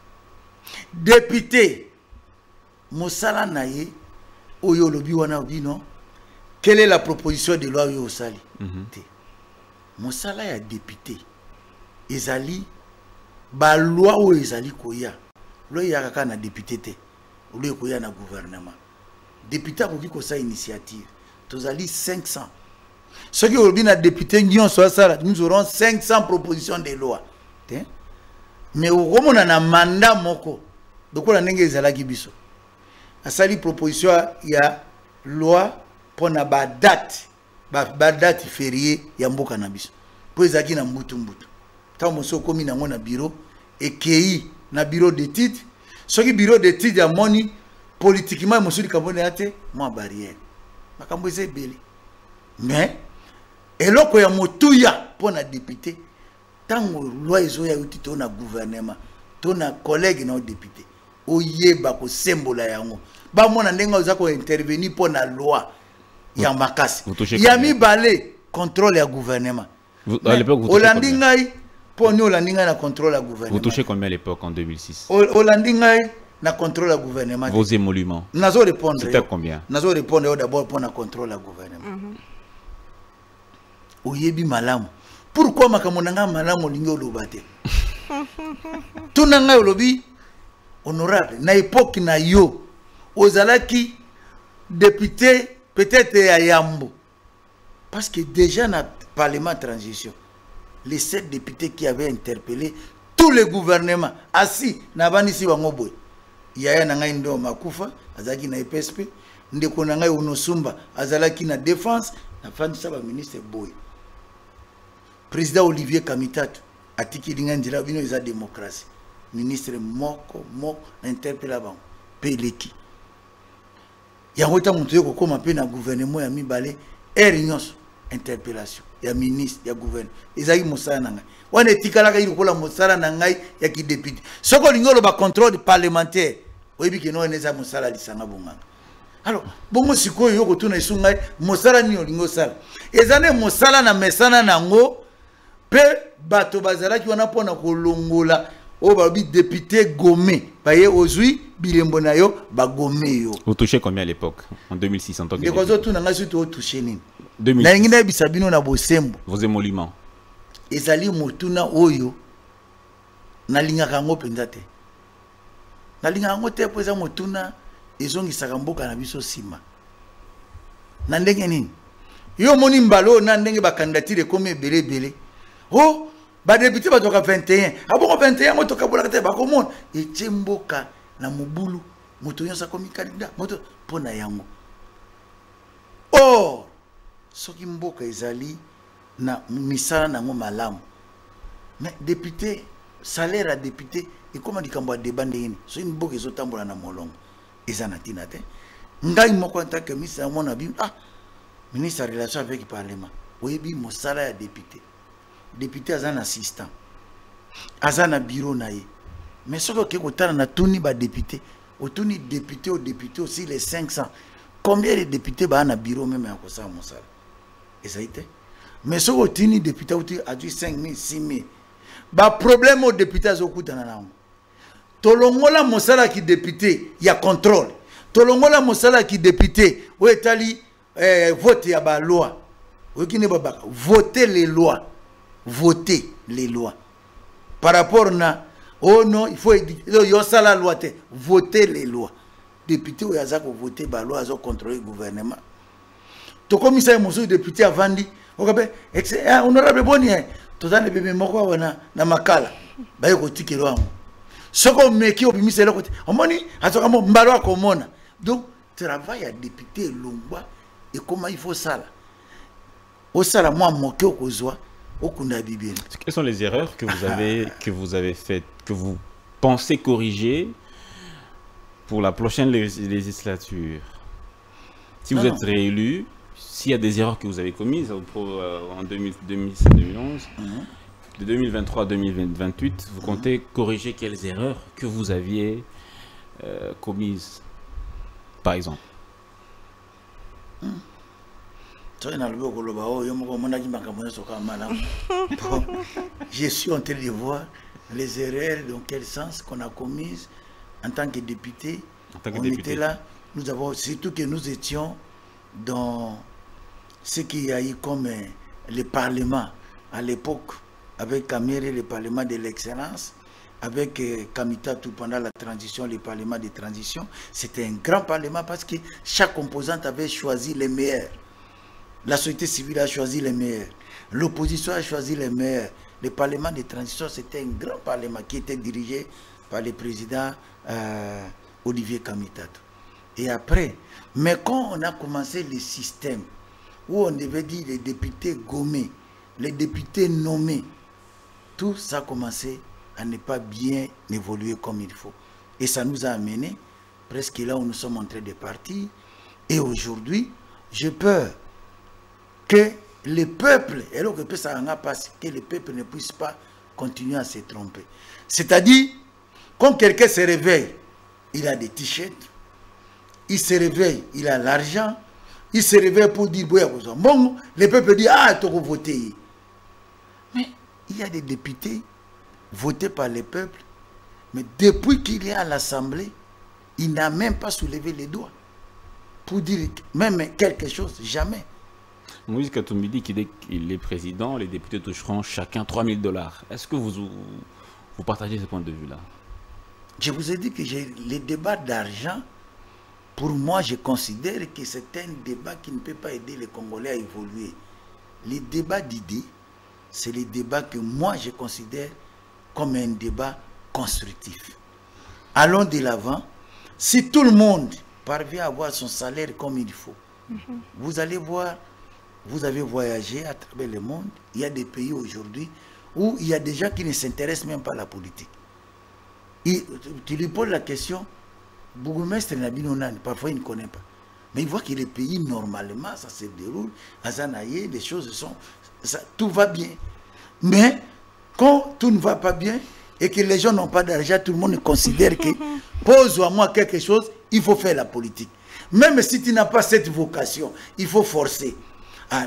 député mosala naye oyo lobi wana bino quelle est la proposition de loi yo osali mm -hmm. mosala ya député ezali ba loi o ezali koya loi ya kaka na député te loi koya na gouvernement député akoki ko sa initiative tozali cinq cents. Ceux qui ont bien député, nous aurons cinq cents propositions de loi. Mais au moment où on a un mandat, donc on a une biso. À cette proposition, il y a loi pour la date, la date fériée, il y a un cannabis. Pour les gens qui ont mbutu mbutu. Tant que vous avez un bureau et qui na bureau d'études, ceux qui bureau d'études a moni politiquement ils sont carbone ate moi barrière. Makambo c'est belé. Mais et loko ya motuya pour na député tango loi ezo ya uti to na gouvernement to na collègue na député oyeba ko sembola yango ba mona ndenga oza ko intervenir pour na loi ya makasi ya mibale contrôle ya gouvernement. Vous, à l'époque, vous touchez combien? Pour nous, Holandinga contrôle le gouvernement. Vous touchez combien à l'époque en deux mille six? Holandinga contrôle le gouvernement. Vos émoluments. Nazo répondre. C'était combien? Nazo répondre d'abord pour contrôle le gouvernement. Oyebi malamu. Pourquoi makamonanga malamu lingo lobate? Tunanga lobi honorable na époque na yo ozalaki député peut-être à Yambo. Parce que déjà dans le Parlement de transition, les sept députés qui avaient interpellé tous les gouvernements assis nabanisi wangoboy. Il y a un ndo makufa azaki na P S P, ndeko nanga unosumba azalaki na défense, na fandisa ba ministre boy. Président Olivier Kamitatu atiki linga ndila bino eza démocratie. Ministre moko moko interpella bango peleki. Ya ngota muntu yoko koma pe na gouvernement ya mibale erignos interpellation ya ministre ya gouverneur ezali mosala na ngai wana etikala ka ikola mosala na ngai ya ki député soko lingolo ba contrôle parlementaire oyebi ke no eneza mosala lisanga bonganga. Alors bongo sikoyo yoko tuna isunga mosala ni olingo sala ezane mosala na mesana nango pe bato bazala ki wana pona kolongola o ba bi député Gomé baye ozui bilembo na yo ba Gomé yo. Vous touchez combien à l'époque en deux mille six en tant que député? Ndeko tuna ngai surtout touché nini deux mille six. Na bisabino na bosembo vos émoluments ezali motuna oyo na linga kango pendate na linga ngo te poza motuna ezongisaka mboka na biso sima na ndenge nini yo moni mbalo na ndenge ba candidature comme ebele bele oh ba député ba toka vingt et un abongo vingt et un moto kabola te ba komona etie mboka na mobulu moto yonsa komi candidat moto pona yango. Or soki mboka ezali na misala nango malamu mais député salaire à député et comment dikambo débat ndeni so une mboka ezotambola na molongo ezana tina te ngai moko en tant que ministre mona bi ah ministre de relations avec le parlement oyebi mosala ya député député azan assistant azana bureau na ye mais soko ke kotana na tuni ba député otuni député au député aussi les cinq cents combien de députés ba na bureau même ya kosala mosala. Et ça a été. Mais ce que les députés a dit cinq mille, six mille. Le problème aux députés, c'est que Tolongola Mosala qui député, il y a contrôle. Tolongola Mosala qui député, où est allé voter la loi. Voter les lois. Voter les lois. Par rapport à oh non, il faut dire la loi. Voter les lois. Député, où il y a voter la loi, ils ont contrôlé le gouvernement. To commissaire monsieur député avandi okabe honorable boni tozana bebe moko wana na makala baye ko tikelo amo soko meki obimisa le côté omoni azoka mo mbalo akomona donc travail à député longwa et comment il faut ça là au sala moi moke okozwa okunda bibeli. Quelles sont les erreurs que vous avez que vous avez faites que vous pensez corriger pour la prochaine législature si vous non, êtes réélu? S'il y a des erreurs que vous avez commises en deux mille six deux mille onze, mm-hmm. de deux mille vingt-trois à deux mille vingt-huit, vous comptez mm-hmm. corriger quelles erreurs que vous aviez euh, commises, par exemple? mm. Je suis en train de voir les erreurs dans quel sens qu'on a commises en tant que député. En tant que on député. était là, nous avons, surtout que nous étions dans ce qu'il y a eu comme euh, le Parlement à l'époque, avec Kamere, le Parlement de l'excellence, avec euh, Kamita tout pendant la transition, le Parlement de transition. C'était un grand Parlement parce que chaque composante avait choisi les meilleurs. La société civile a choisi les meilleurs. L'opposition a choisi les meilleurs. Le parlement de transition, c'était un grand parlement qui était dirigé par le président euh, Olivier Kamitato. Et après, mais quand on a commencé le système où on devait dire les députés gommés, les députés nommés, tout ça a commencé à ne pas bien évoluer comme il faut. Et ça nous a amené presque là où nous sommes en train de partir. Et aujourd'hui, j'ai peur que le peuple, et là que ça n'a pas, que le peuple ne puisse pas continuer à se tromper. C'est-à-dire, quand quelqu'un se réveille, il a des t-shirts, il se réveille, il a l'argent, il se réveille pour dire, bon, le peuple dit, ah, tu vas voter. Mais il y a des députés votés par le peuple, mais depuis qu'il est à l'Assemblée, il n'a même pas soulevé les doigts pour dire même quelque chose, jamais. Moïse Katumbi dit qu'il est, est président, les députés toucheront chacun trois mille dollars. Est-ce que vous, vous partagez ce point de vue-là? Je vous ai dit que les débats d'argent, pour moi, je considère que c'est un débat qui ne peut pas aider les Congolais à évoluer. Les débats d'idées, c'est les débats que moi, je considère comme un débat constructif. Allons de l'avant. Si tout le monde parvient à avoir son salaire comme il faut, mm-hmm. vous allez voir, vous avez voyagé à travers le monde, il y a des pays aujourd'hui où il y a des gens qui ne s'intéressent même pas à la politique. Et tu lui poses la question, Bourgmestre Nabinonan, parfois il ne connaît pas. Mais il voit que les pays, normalement, ça se déroule, à Zanaïe, les choses sont... Ça, tout va bien. Mais quand tout ne va pas bien et que les gens n'ont pas d'argent, tout le monde considère que pose à moi quelque chose, il faut faire la politique. Même si tu n'as pas cette vocation, il faut forcer. Ah,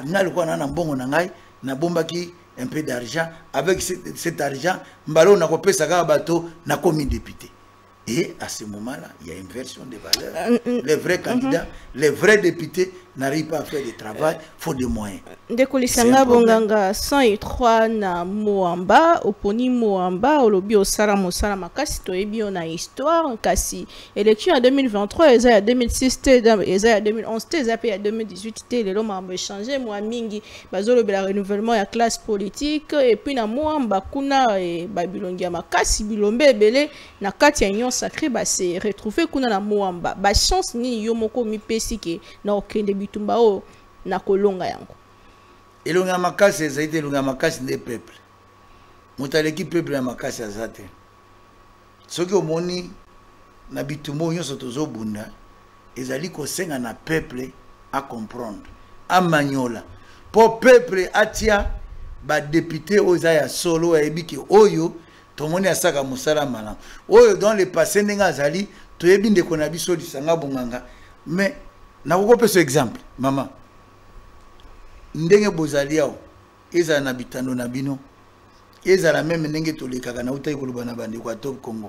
un peu d'argent, avec cet, cet argent, Mbalo n'a pas ça bateau, n'a commis député. Et à ce moment-là, il y a une inversion des valeurs. Les vrais candidats, les vrais députés n'arrivent pas à faire du travail, il faut des moyens. Ndekolisanga Bonganga cent et trois na Moamba, oponi Moamba, olobi osara mosara makasi to ebi na histoire kasi élection en deux mille vingt-trois, eza en deux mille six, eza en deux mille onze, eza pe en deux mille dix-huit, les lots ont changé, moi mingi bazolo be la renouvellement ya classe politique et puis na Moamba kuna e babilongia makasi bilombe ebele na kati ya union sacrée ba se retrouver kuna na Moamba. Ba chance ni yo moko mi pesi ke na okende bitumba o na kolonga yango. Et le Namakasi, ça a été le Namakasi des peuples. Moutaleki peuple Namakasi à Zate. Ce qui est au moni, n'habitumo yon sotozo bunda, ils allaient kosenga na peuple à comprendre, à magnola. Pour peuple atia, ba député ozaya solo et biki oyo, tout le monde a saka musala malam. Oyo dans le passé n'enga zali, tu es bien de konabiso di sanga bunganga. Mais na ko ce exemple, maman. Ndenge bozali yao eza na bitano na bino eza la même ndenge tolekaka na utai kuluba na bande kwa top Congo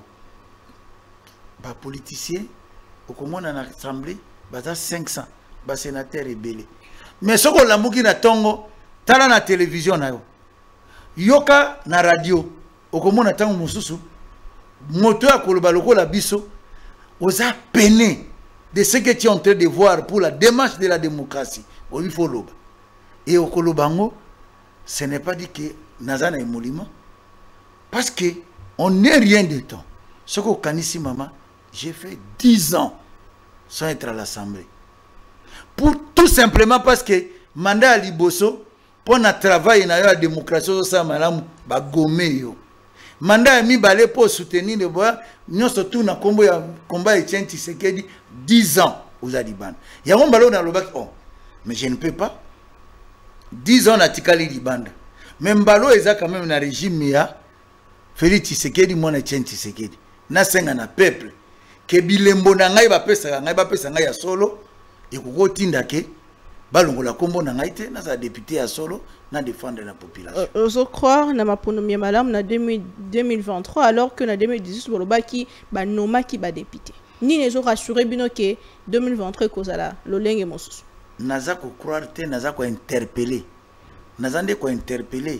ba politicien okomona na assemblée baza cinq cents ba sénateur ebele mais soko lamuki na tongo tala na télévision na yo yoka na radio okomona tango mususu moto ya kuluba lokola biso oza peiné de ce que tu es en train de voir pour la démarche de la démocratie o il faut loba. Et au Kolobango, ce n'est pas dit que Nazana est monument. Parce qu'on n'est rien de temps. Ce qu'au Kanissi Mama, j'ai fait dix ans sans être à l'Assemblée. Pour tout simplement parce que mandat à Liboso, pour notre travail dans la démocratie, ça m'a bagomé yo. Mandat à Mibale pour soutenir le bois, nous surtout dans le combat et Tien Tshisekedi dix ans aux Aliban. Il y a un ballon dans le bac. Oh, mais je ne peux pas. dix ans na tikali libanda. Même balo eza quand même na régime ya Félix Tshisekedi mona Tien Tshisekedi. Na senga na peuple. Ke bilembo na ngai ba pesa ngai ba pesa ngai ya solo et ko tinda ke balongola kombo na ngai te na za député ya solo na défendre la population. Euh, je crois na maponomi malam na deux mille vingt-trois alors que na deux mille dix-huit boloba ki ba noma ki ba député. Ni les autres rassuré bino ke deux mille vingt-trois kozala lolenge mosusu. Naza ko croire te naza ko interpeller nazande ko interpeller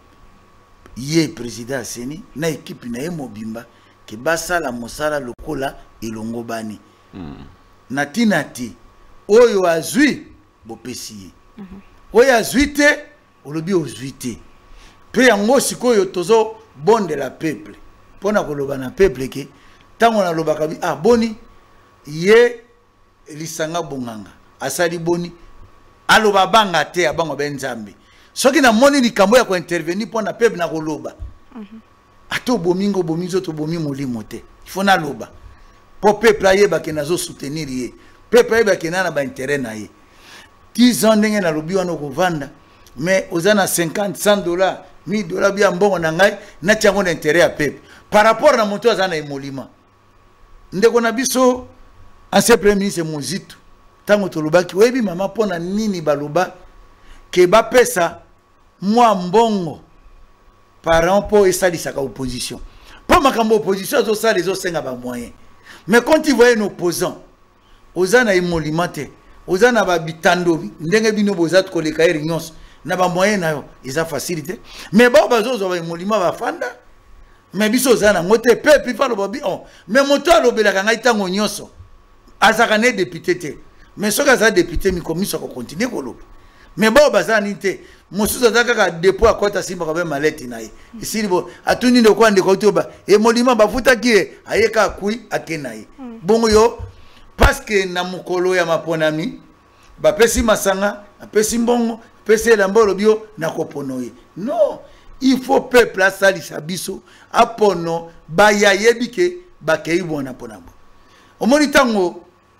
ye président Seni na équipe na Mobimba ke basala mosala lokola elongo bani mm. Nati nati oyo azui bopesi mm -hmm. oyo azwi te olobi ozwi te mpe yango sikoyo tozo bondela peuple mpona koloba na peuple ke ntango nalobaka bi ah boni ye Lisanga Bonganga asali boni aloba banga te abango benzambe soki na moni likambo ya ko intervenir mpona peuple na koloba ato bomingo bomizo to bomi molimo te il faut na loba po peuple ayeba ke nazo soutenir ye peuple ayeba ke na ba intérêt na ye dix ans ndenge na lobi wana kovanda mais ozana cinquante cent dollars mille dollars bia mbongo na ngai na tiango na intérêt ya peuple par rapport na moto azana emolima ndeko na biso ancien premier ministre Mozito tango tolobaki webi mama pona nini baloba ke bapesa mwa mbongo parent po esalisaka opposition pas makambo opposition zo ça les autres ba moyen mais quand ils voyaient nos opposants ozana emolima te ozana ba bitando ndenge bino bozat koleka nyonso na ba moyen nayo eza facilité mais ba bazozo ba emolima ba fanda mais biso ozana ngote pepe fa lo babi on mais moto alobelaka ngai tango nyonso azaka ne député te mais soki aza député mikomiso ko continuer koloba mais ba bazani te mosusu azaka ka dépôt akota simba ka be maleti na ye isili bo atuni ndo kwa ndeko toba e molima bafuta ki ayeka kui akena ye bongo yo parce que na mukolo ya maponami ba pesi masanga apesi mbongo pesi elambolo bio na koponoye non il faut peuple asali sabiso apono ba yayebike ba keibo na ponabo omoni tango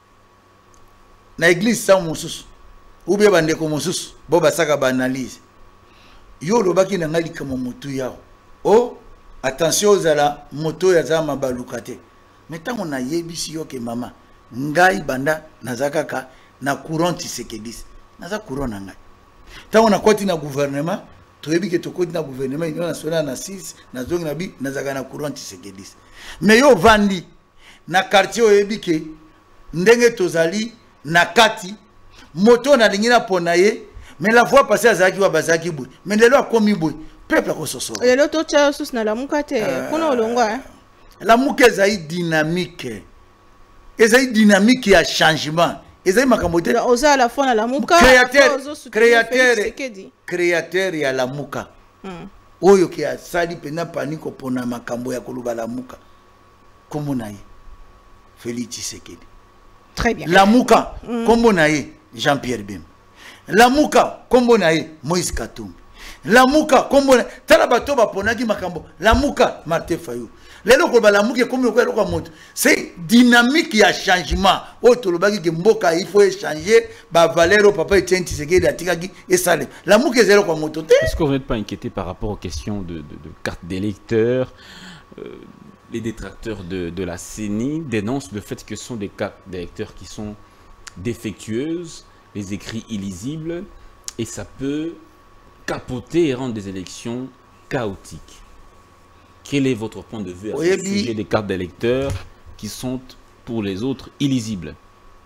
na église sa mosusu ou bien bandeko mosusu bo basaka ba analyse yo lobaki na ngali kama motu yao oh attention ozala moto ya zama balukate mais tango na yebisi yo ke mama ngai banda nazaka ka na courant Tshisekedi naza courant na ngai tango na koti na gouvernement toyebi ke tokoti na gouvernement union nationale na six na zongi na bi nazaka na courant Tshisekedi mais yo vandi na quartier oyebi ke ndenge tozali na kati moto na lingina pona ye mais la fois passée azaki wa bazaki boy mais lelo akomi boy peuple ko soso lelo to cha sus na la mukate kuna olongwa la muke ezai dynamique ezai dynamique ya changement ezai makambo te oza à la fois na la muka créateur créateur créateur ya la muka oyo ki asali pena paniko pona makambo ya koluba la muka komo na ye Félix Tshisekedi. Très bien. La Mouka, mm. Kombo nae Jean-Pierre Bem. La Mouka, Kombo nae Moïse Katumbi. La Mouka, Kombo nae Tala bato ba ponaki makambo. La Mouka, Martin Fayou. Lelo ko ba la Mouka comme ko ko monte. C'est dynamique ya changement. O to lobaki ke mboka il faut échanger ba valeur papa Etienne Tshisekedi atikaki et salé. La Mouka zéro ko moto. Est-ce que vous n'êtes pas inquiété par rapport aux questions de de, de carte d'électeur? euh... Les détracteurs de, de la C E N I dénoncent le fait que ce sont des cartes d'électeurs qui sont défectueuses, les écrits illisibles, et ça peut capoter et rendre des élections chaotiques. Quel est votre point de vue à ce sujet des cartes d'électeurs qui sont pour les autres illisibles?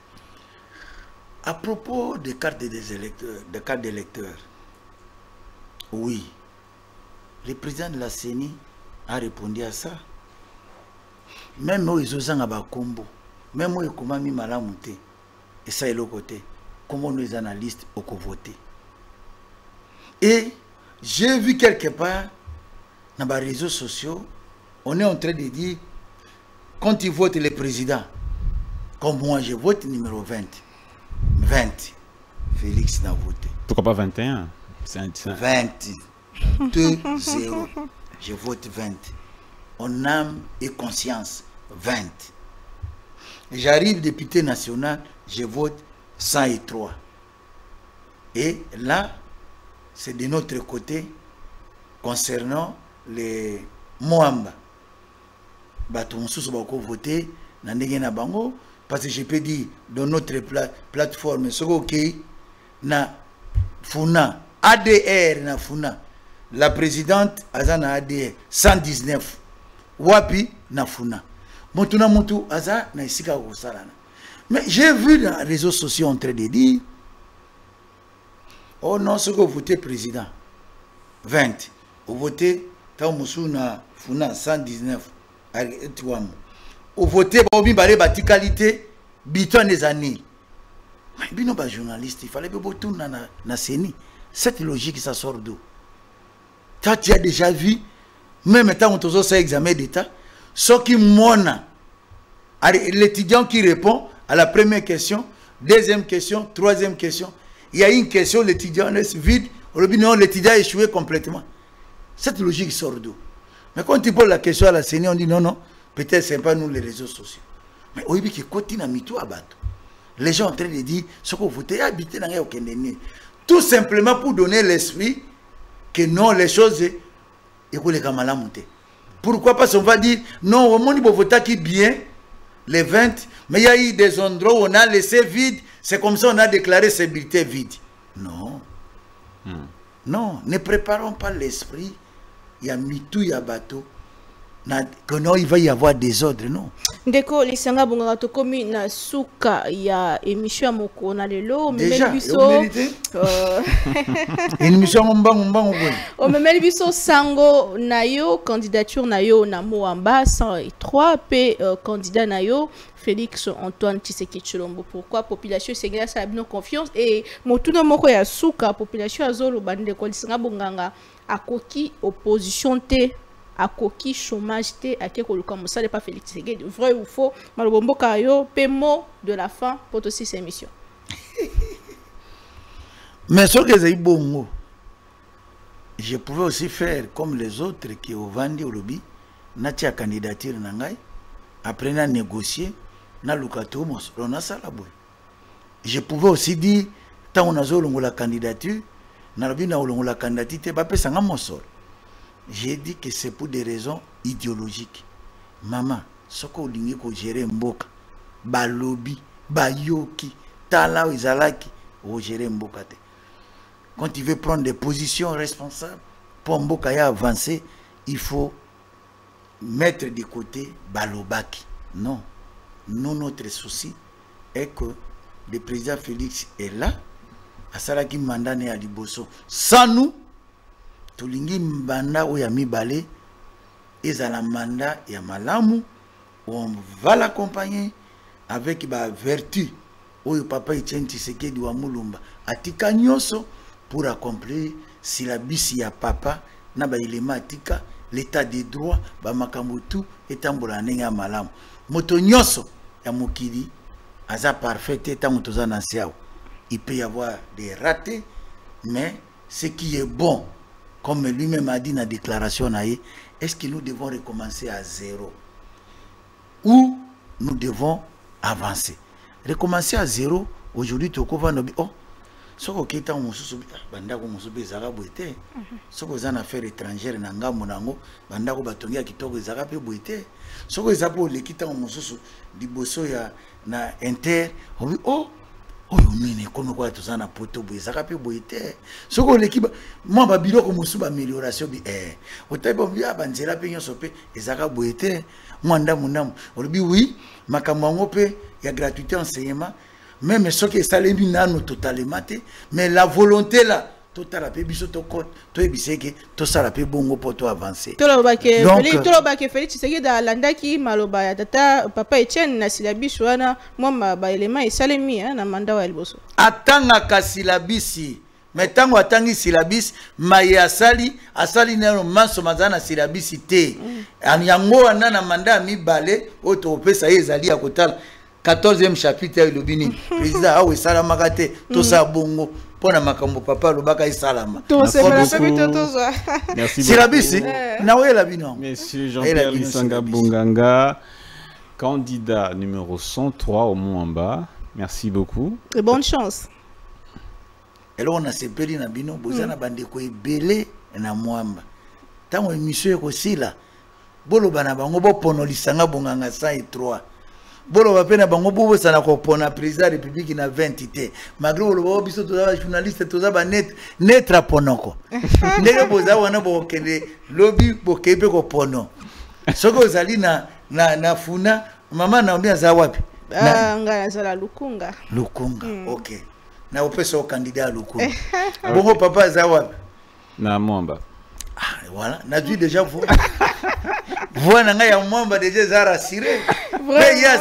À propos des cartes des électeurs, des cartes d'électeurs, oui, le président de la C E N I a répondu à ça. Même eux, ils ont un combo. Même eux, ils ont mis malamu te. Et ça est le côté. Comment nos analystes ont voté. Et j'ai vu quelque part, dans les réseaux sociaux, on est en train de dire, quand ils votent le président, comme moi, je vote numéro vingt. vingt. Félix n'a voté. Pourquoi pas vingt et un? vingt. deux zéro. Je vote vingt. En âme et conscience, vingt. J'arrive député national, je vote cent trois. Et là, c'est de notre côté, concernant les Moamba. Batomoussous bako voté, na bango, parce que je peux dire, dans notre pla plateforme, ce ok, na Funa, A D R na Funa, la présidente Azana A D R, cent dix-neuf. Wapi na Funa. Montuna Montu Aza na isika Salana. Mais j'ai vu dans les réseaux sociaux en train de dire, oh non, ce que vous votez président, vingt. Vous votez, tant Moussou na Funa, cent dix-neuf. Vous votez, Bobi Balé Batikalité, Biton des années. Mais bino ba journaliste, il fallait que vous tourniez na na C E N I. Cette logique, ça sort d'où? Toi, tu as déjà vu, même quand on te fait un examen d'État, ce qui mona, l'étudiant qui répond à la première question, deuxième question, troisième question, il y a une question, l'étudiant laisse vide, l'étudiant a échoué complètement. Cette logique sort d'où? Mais quand tu poses la question à la Seigneur, on dit non, non, peut-être ce n'est pas nous les réseaux sociaux. Mais au début, les gens sont en train de dire ce que vous avez habité dans le Kenya. Tout simplement pour donner l'esprit que non, les choses, pourquoi pas on va dire non, au monde voter qui bien les vingt, mais il y a eu des endroits où on a laissé vide, c'est comme ça on a déclaré ces bulletins vides. Non. Hmm. Non, ne préparons pas l'esprit. Il y a mitou, il y a bateau. Que non, il va y avoir des ordres, non. Ndeko, les sanga bonga to komi na suka ya émission moko na lelo, déjà, biso euh émission mbang mbang ngoi. O memeli biso sango na yo candidature na yo na Moamba cent trois p euh, candidat na yo Félix Antoine Tshisekedi Tshilombo. Pourquoi population sengela sa bino confiance et motuna moko ya suka population azolo bande ko lisanga bonganga akoki opposition te à coquille chômage té à quelque chose ça n'est pas Félix Tshisekedi vrai ou faux malobombo kayo paiement de la fin pour aussi ces émissions. Mais ce que j'ai bon, je pouvais aussi faire comme les autres qui ont vendu au lobby na tia candidature nangai après na négocier na lukato mos rona salabo. Je pouvais aussi dire tant on a zolongo la candidature na lobby na olongo la candidature ba pesa nga mosoro. J'ai dit que c'est pour des raisons idéologiques. Maman, ce qu'on dit que gérer mboka, ba lobby, ba yoki, tala ou izalaki, ou gérer mboka. Quand tu veux prendre des positions responsables pour mboka ya avancer, il faut mettre de côté balobaki. Non, nous notre souci est que le président Félix est là, à Salaki Mandane à Liboso. Sans nous, Tulingi mbanda ou ya mibale ezala mandat ya malamu on va l'accompagner avec ba vertu ou papa Etienne Tshisekedi wa Mulumba atika nyoso pour accomplir si la bisi ya papa na ba elema atika l'état de droit ba makambo tout etambola ndenge ya malamu moto nyoso ya mokili aza parfait etango toza na siao. Il peut y avoir des ratés mais ce qui est bon comme lui-même a dit dans la déclaration, est-ce que nous devons recommencer à zéro ou nous devons avancer? Recommencer à zéro, aujourd'hui, tu vas dire, oh, ce que tu as dit, ce que tu as dit, ce que tu as affaires étrangères, ce que tu as dit, ce que tu as dit, ce que tu as dit, oh, oh mine comme quoi tout ça na poto boy ça capé boyté ce que l'équipe moi ba biloko mosu ba amélioration bi eh otaye ba bia banzela pe nyoso pe ezaka boyté moi ndamu ndamu olobi oui makambo ngo pe ya gratuité enseignement même ce que ça les binano totalement mais la volonté là total la pe biso to code to ebiseke to sala pe bongo pour to avancer to lo ba ke Félix to lo ba ke Félix Tshisekedi da landaki maloba ya tata papa Etienne na silabisi wana moi ba élément esalemi na mandat wa Liboso atanga ka silabisi mais tango atangi silabisi maye asali asali na manso mazana silabisi te yango wana na mandat mibale oto pesa ezali ya kotala quatorzième chapitre ya lobini président awe sala makate to sa bongo pona makambo papa lobaka isalama to se me la permettre to ça merci silabisi na we la bino monsieur Jean-Pierre Lisanga Bonganga candidat numéro cent trois au Moamba. Merci beaucoup et bonne chance. Et là on a sepeli na bino bozana bandeko ebele na Moamba tango émission ekosila bolo bana bango bopono Lisanga Bonganga cent trois bolo bapena bango bobo sana ko pona président république na vingt té magro lo biso to za journaliste to za ba net netra ponoko ndenge boza wana bo kende lobby bo kebe ko pono soko zali na na na funa mama na mbia za wapi ah ngana za Lukunga Lukunga mm. OK na opesa au candidat Lukunga bongo papa za wapi na Moamba ah voilà na dit déjà vous voilà nga ya Moamba déjà za rassuré mais ya za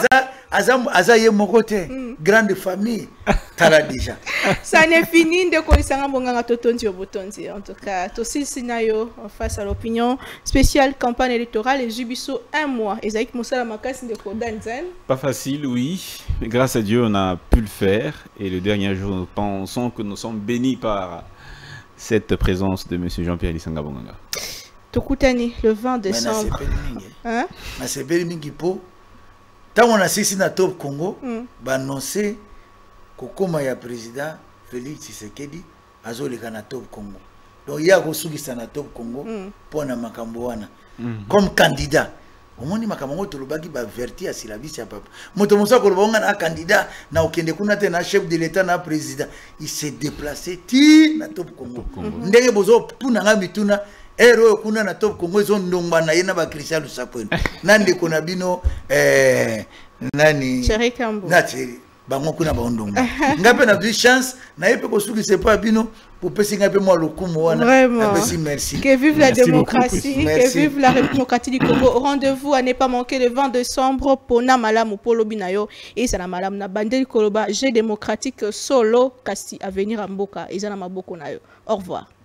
azaye mokote grande famille tala déjà ça n'est fini de kolisanga bonganga totondi obotondi en tout cas tosi sinayo face à l'opinion spéciale campagne électorale et jubiso un mois Ezaïk Moussala makasi de Kodanzen. Pas facile, oui, mais grâce à Dieu on a pu le faire et le dernier jour nous pensons que nous sommes bénis par cette présence de monsieur Jean-Pierre Lisanga Bonganga. Tokutani le vingt décembre. Hein? Mais c'est belle mingi po. Tant on a saisi na top Congo, ba annoncer kokoma ya président Félix Tshisekedi azoleka na top Congo. Donc il y a kosukisa na top Congo pour na makambo wana comme candidat. Omoni makambo tolobaki ba verti asilabisi ya papa. Moto mosa ko lobonga na candidat na okende kuna te na chef de l'état na président. Il s'est déplacé ti na top Congo. Ndenge bozo puna ngambi tuna ero kuna na top Congo zo ndongba na yena ba Christian Lusapwena. Nande kona bino eh nani Chéri Kambo. Na chéri bango kuna ba ndongba. Ngape na du chance na yepe ko suki c'est pas bino pour pesi ngape moi lokumu wana. Vraiment. Merci merci. Que vive la Merci démocratie, beaucoup. que Merci. vive la République démocratique du Congo. Rendez-vous à ne pas manquer le vingt décembre pour na malamu polo binayo et ça na malamu na bandeli koloba G démocratique solo kasi à venir à Mboka et ça na maboko na yo. Au revoir.